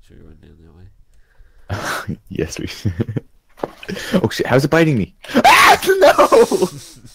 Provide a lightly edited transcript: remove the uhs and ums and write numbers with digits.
sure you're going down that way. Yes, we. Oh shit! How's it biting me? Ah, no!